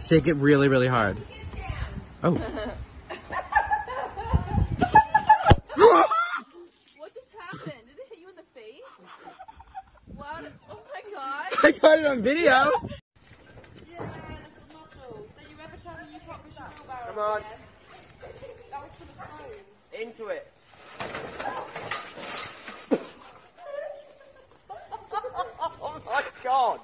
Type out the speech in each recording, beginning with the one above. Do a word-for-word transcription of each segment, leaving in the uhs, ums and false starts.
Shake it really, really hard. Oh. What just happened? Did it hit you in the face? What? Oh my god. I got it on video. Yeah, little muscles. So you ever tell me you got the wheelbarrow? Come on. Again? That was for the phone. Into it. Oh my god.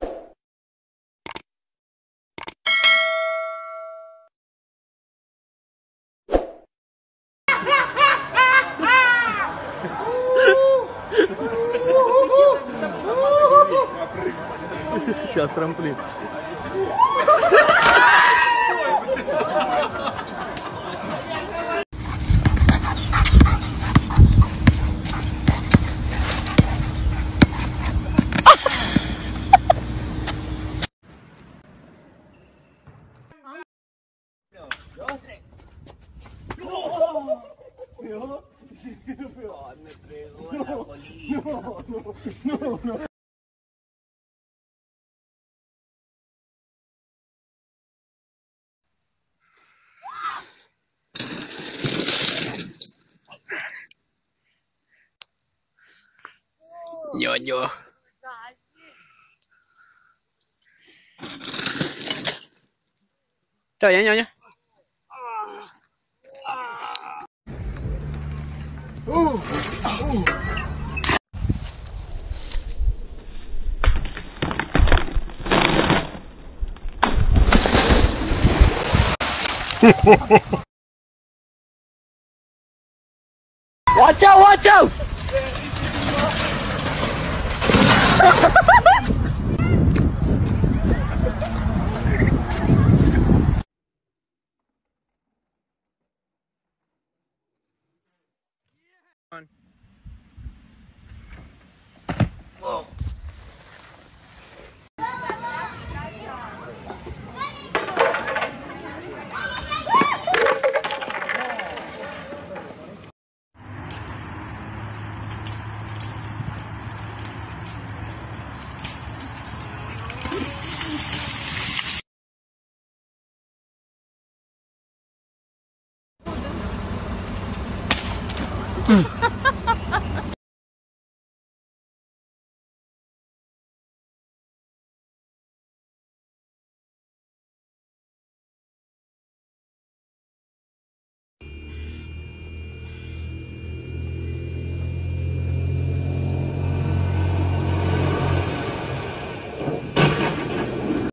Сейчас трамплин. Ñoño. Está bien, ñoño. Uh, uh. Watch out, watch out! Whoa.